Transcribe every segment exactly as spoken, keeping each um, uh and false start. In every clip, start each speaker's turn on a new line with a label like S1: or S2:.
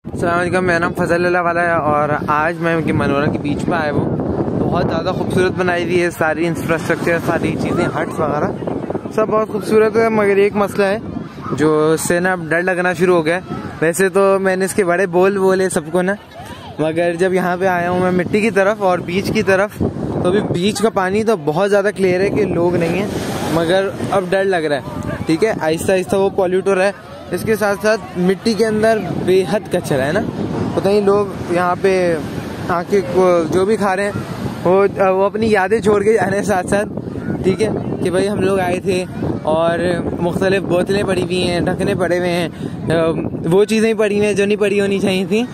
S1: अस्सलाम वालेकुम, मेरा नाम फजल अल्लाह वाला है और आज मैं उनके मनोरा के बीच पे आया हूँ। बहुत ज़्यादा खूबसूरत बनाई हुई है, सारी इंफ्रास्ट्रक्चर, सारी चीज़ें, हट्स वगैरह सब बहुत खूबसूरत है। मगर एक मसला है जो से ना डर लगना शुरू हो गया है। वैसे तो मैंने इसके बड़े बोल बोले सबको ना, मगर जब यहाँ पे आया हूँ मैं मिट्टी की तरफ और बीच की तरफ, तो अभी बीच का पानी तो बहुत ज़्यादा क्लियर है कि लोग नहीं है, मगर अब डर लग रहा है। ठीक है, आहिस्ता आहिस्ता वो पॉल्यूट हो रहा है। इसके साथ साथ मिट्टी के अंदर बेहद कचरा है ना, पता नहीं लोग यहाँ पे आके जो भी खा रहे हैं वो वो अपनी यादें छोड़ के जा रहे हैं साथ साथ। ठीक है कि भाई हम लोग आए थे और मुख्तलिफ बोतलें पड़ी हुई हैं, ढकने पड़े हुए हैं, वो चीज़ें पड़ी हुई हैं जो नहीं पड़ी होनी चाहिए थी।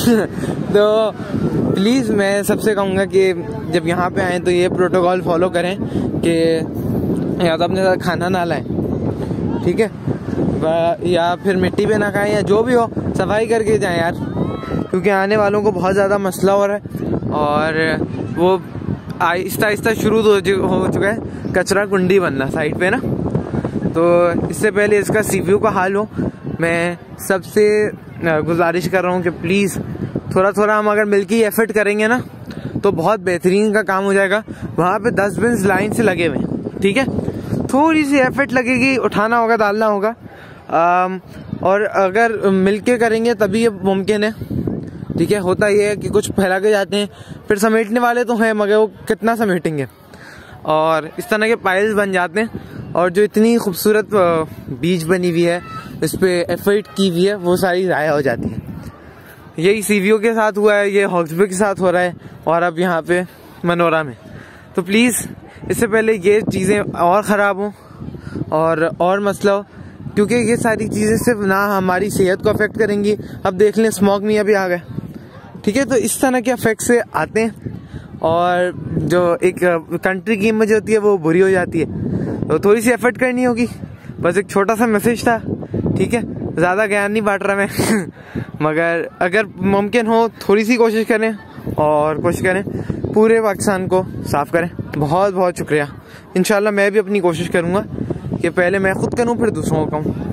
S1: तो प्लीज़ मैं सबसे कहूँगा कि जब यहाँ पे आएँ तो ये प्रोटोकॉल फॉलो करें कि या तो अपने साथ खाना ना लाएं, ठीक है, या फिर मिट्टी पे ना खाएं, या जो भी हो सफाई करके जाएं यार, क्योंकि आने वालों को बहुत ज़्यादा मसला हो रहा है और वो आहिस्ता आहिस्ता शुरू हो चुका है कचरा कुंडी बनना साइड पे ना। तो इससे पहले इसका सीव्यू का हाल हो, मैं सबसे गुजारिश कर रहा हूँ कि प्लीज़ थोड़ा थोड़ा हम अगर मिलके एफर्ट करेंगे ना तो बहुत बेहतरीन का काम हो जाएगा। वहाँ पे दस बिन लाइन से लगे हुए हैं, ठीक है, थोड़ी सी एफर्ट लगेगी, उठाना होगा, डालना होगा, आम, और अगर मिलके करेंगे तभी ये मुमकिन है। ठीक है, होता ये है कि कुछ फैला के जाते हैं, फिर समेटने वाले तो हैं मगर वो कितना समेटेंगे, और इस तरह के पाइल्स बन जाते हैं। और जो इतनी खूबसूरत बीच बनी हुई है, इस पे एफर्ट की हुई है, वो सारी ज़ाया हो जाती है। यही सीवीओ के साथ हुआ है, ये हॉक्सबे के साथ हो रहा है, और अब यहाँ पे मनोरा में। तो प्लीज़ इससे पहले ये चीज़ें और ख़राब हों और और मसला हो, क्योंकि ये सारी चीज़ें सिर्फ ना हमारी सेहत को अफेक्ट करेंगी। अब देख लें स्मोक नहीं अभी आ गए, ठीक है, तो इस तरह के अफेक्ट से आते हैं और जो एक कंट्री की इमेज होती है वो बुरी हो जाती है। तो थोड़ी सी एफर्ट करनी होगी, बस एक छोटा सा मैसेज था, ठीक है, ज़्यादा ज्ञान नहीं बांट रहा मैं। मगर अगर मुमकिन हो थोड़ी सी कोशिश करें और कोशिश करें पूरे पाकिस्तान को साफ़ करें। बहुत बहुत शुक्रिया। इंशाल्लाह मैं भी अपनी कोशिश करूँगा कि पहले मैं खुद करूँ फिर दूसरों को कहूँ।